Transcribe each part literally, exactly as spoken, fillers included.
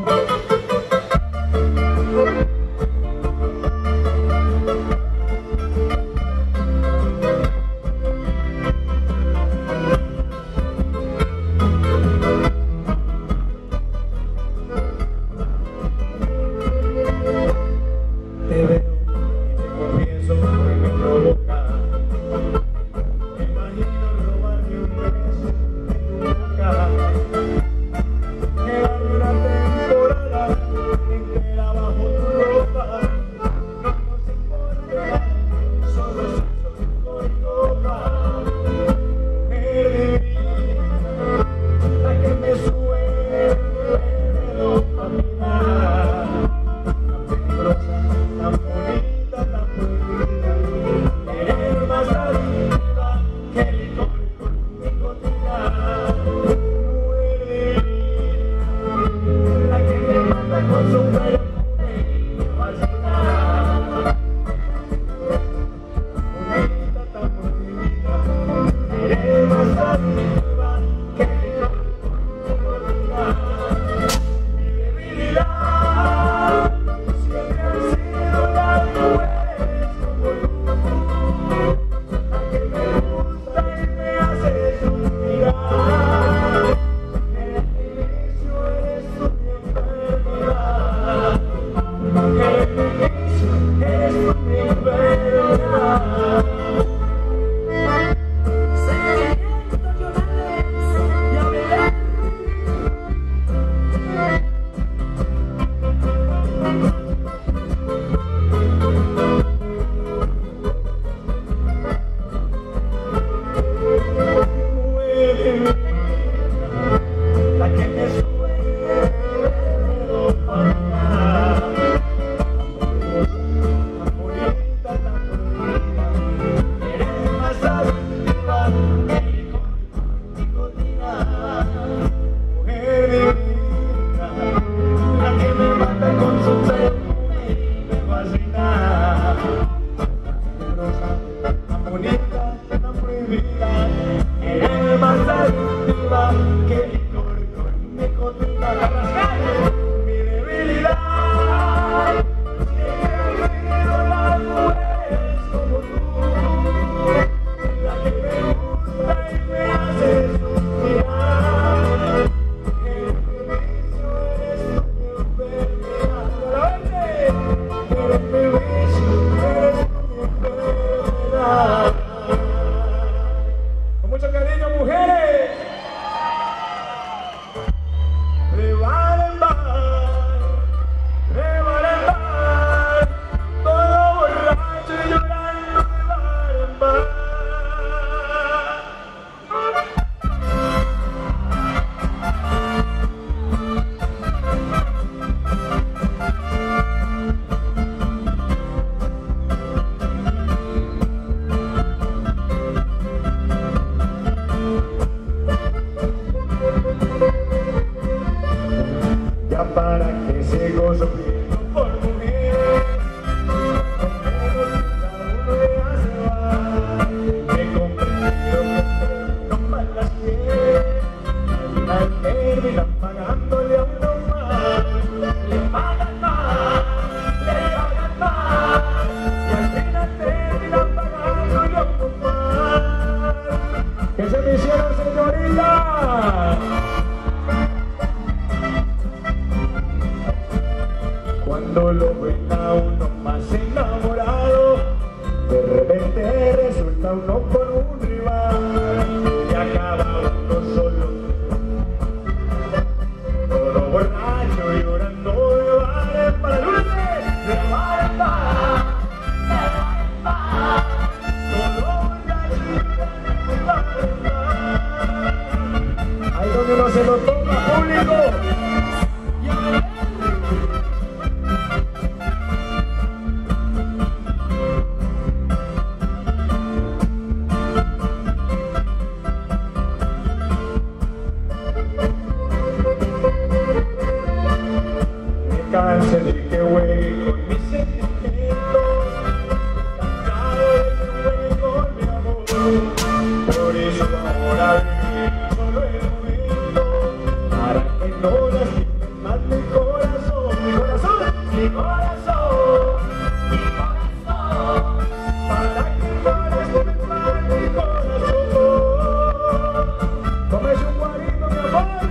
Cuando lo ven a uno más enamorado, de repente resulta uno con un rival y acaba uno solo, todo borracho y llorando de bares para el lunes, de bar en bar, de bar en bar, todo borracho y llorando de bar en bar. Ahí donde no se lo toma público. Cansé de que juegue con mis sentimientos, cansado de que juegue con mi amor. Por eso ahora viví solo el momento, para que no lastimen más mi corazón. mi corazón, mi corazón, para que fueras mi corazón. Tómese un guarito, mi amor.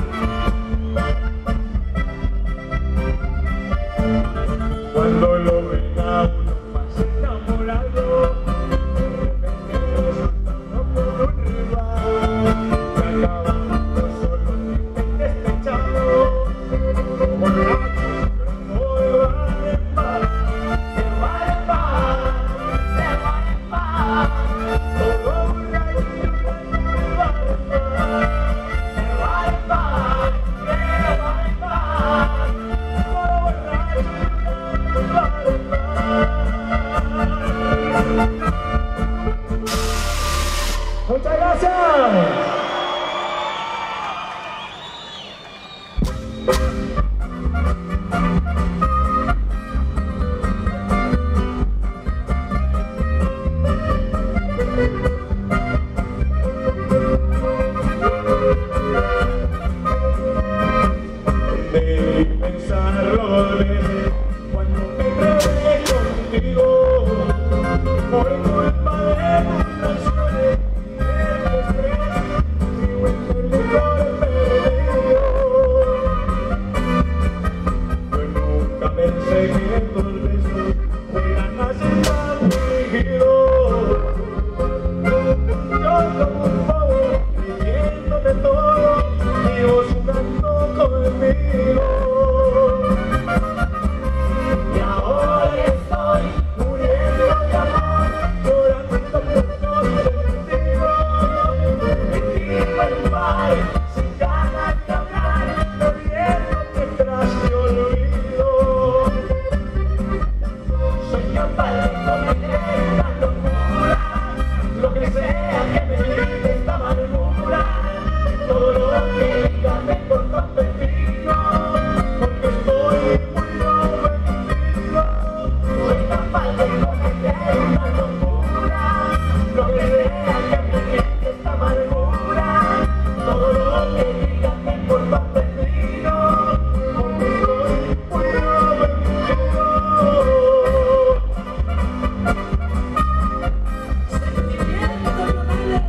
Cuando lo ven a uno más enamorado, de repente resulta uno por un rival, y acabando solo triste y despechado, borracho, pero no de bar en bar, de bar en bar, de bar en bar, todo borracho y llorando de bar en bar, de bar en bar, de bar en bar, todo borracho y llorando. Muchas gracias. Debí pensarlo dos veces cuando me enredé contigo, por culpa de tus canciones y de tu estrés, vivo en el licor perdido. Yo nunca pensé que tus besos fueran así tan fingidos. Yo como un bobo, creyéndote todo, y vos jugando conmigo. Y ahora que estoy muriendo de amor, llorando por todo sentido, metido en un bar, sin ganas de hablar, bebiendo mientras te olvido. Soy capaz de cometer una locura, lo que sea que me quite esta amargura, todo lo que digas me importa un pepino, porque estoy muy ofendido. Soy capaz de cometer una locura, lo que sea que me quite esta amargura, todo lo que digas me importa un pepino, porque estoy muy ofendido. Sentimientos llorales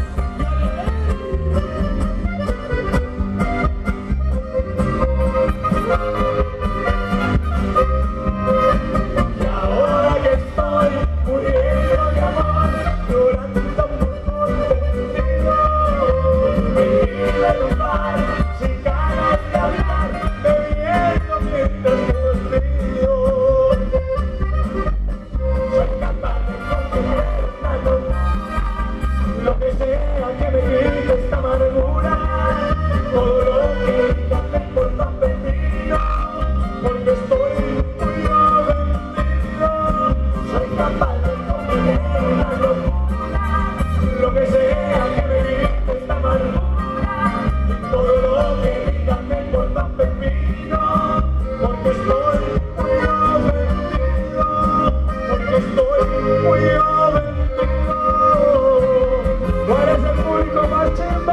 y ahora que estoy muriendo de amor, llorando por contigo, metido en un bar, sin ganas de hablar, bebiendo mientras te olvido. Soy capaz de cometer una locura, lo que sea que me quite esta amargura, todo lo que digas me importa un pepino, porque estoy muy ofendido. Soy capaz de cometer una locura, lo que sea que me quite esta amargura, todo lo que digas me importa un pepino, porque estoy muy ofendido, porque estoy muy ofendido. ¿Cuál es el público más chimba?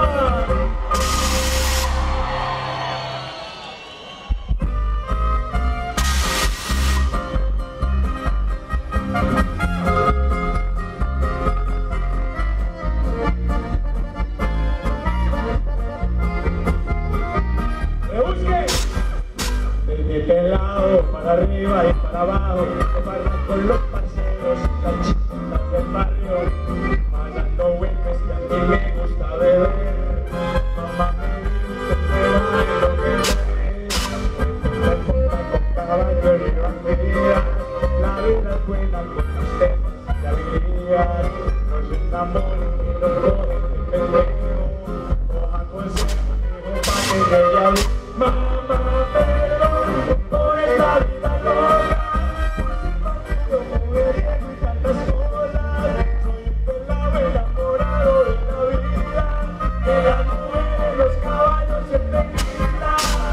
¡Me busque! Desde pelado para arriba y para abajo, de barra con los parceros, las chicas del barrio, pasando huecos que a mí me gusta beber. Mamá me dice que bailo que me la compra con caballo y bandera. La vida es buena con tus temas y habilidad, no se enamoren ni los jóvenes de pendejo, coja consejo, digo pa' que llegue ahí. Mamá, perdón por esta vida loca, por ser partido, mujeriego y tantas cosas. Soy un pelado enamorado de la vida, de las mujeres, los caballos y el tequila.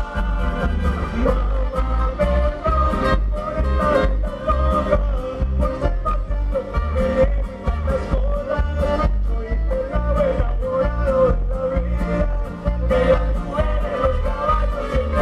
Mamá, perdón por esta vida loca, por ser partido, mujeriego y tantas cosas. Soy un pelado enamorado de la vida, de las mujeres, los caballos y el tequila.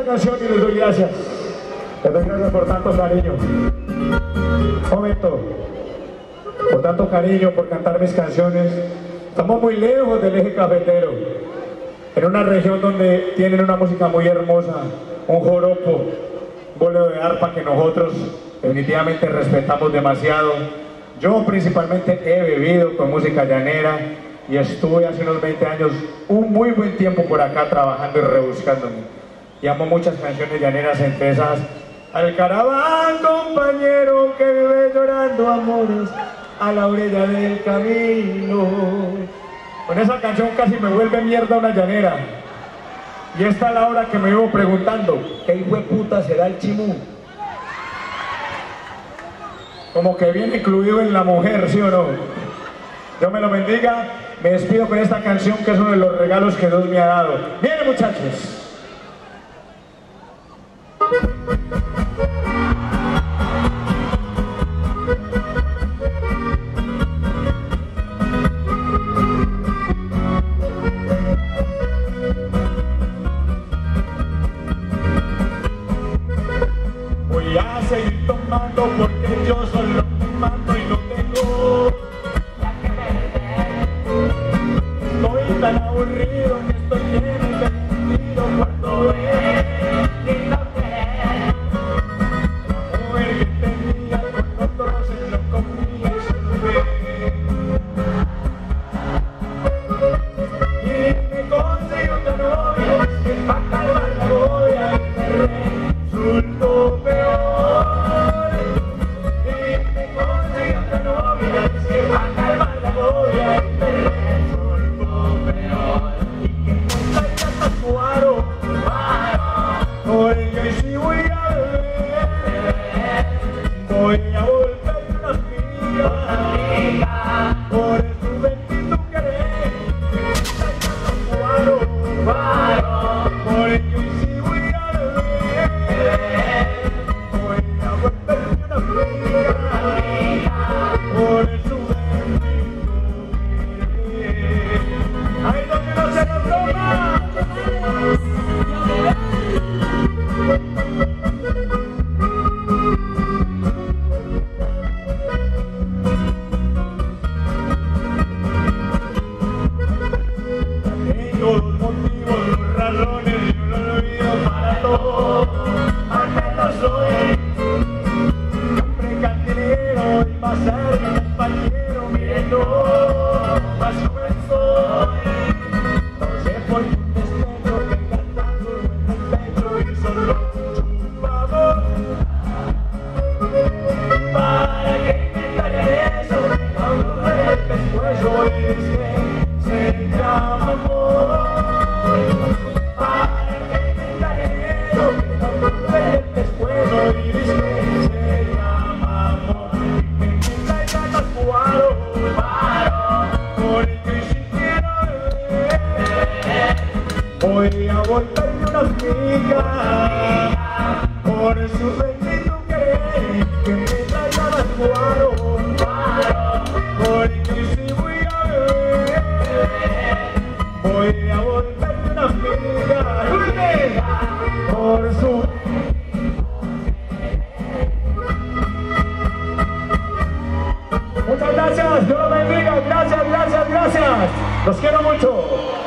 esta canción y les doy gracias. Les doy gracias por tanto cariño. Un momento. Por tanto cariño, por cantar mis canciones. Estamos muy lejos del eje cafetero, en una región donde tienen una música muy hermosa, un joropo, un bolero de arpa que nosotros definitivamente respetamos demasiado. Yo principalmente he vivido con música llanera y estuve hace unos veinte años, un muy buen tiempo por acá trabajando y rebuscándome. Y amo muchas canciones llaneras, entre esas al caraván compañero que vive llorando amores a la orilla del camino. Con esa canción casi me vuelve mierda una llanera. Y esta es la hora que me vivo preguntando, ¿qué hijo de puta será el chimú? Como que viene incluido en la mujer, ¿sí o no? Dios me lo bendiga, me despido con esta canción que es uno de los regalos que Dios me ha dado. ¡Vienen, muchachos! Voy a seguir tomando porque yo solo mando y no tengo la que perder. Estoy tan aburrido que estoy lleno de sentido cuando ves y no querer. La mujer que tenía con otros se lo comía y se lo ve. Y me conseguí otra novia que pa' calmar la boya y me resultó peor. Y me conseguí otra novia que pa' calmar la boya y me resultó peor. Y que me traiga tatuado, oiga, y si voy a beber, voy a volver una amiga, por eso bendito querer, que me traiga tatuado, oiga, y si voy a beber, voy a volver una amiga, por eso bendito querer. ¡Ay, no, que no se nos toma! Tengo los motivos, los razones y un olvido para todo. Al menos hoy, siempre cantinero y más cerca mi compañero. Mire, no, más joven soy. No sé por qué un destello que cantando en el pecho y solo chupamos. ¿Para qué inventar eso? Aún el pescuezo es que se llama amor. ¿Para qué inventar eso? Aún el pescuezo y dice que se llama amor. Y que me traiga tatuado, porque si quiero beber, voy a volverme una amiga, por su bendito querer, que me traiga tatuado, porque si voy a beber, voy a volverme una amiga, por su... Muchas gracias, Dios los bendiga, gracias, gracias, gracias. Los quiero mucho.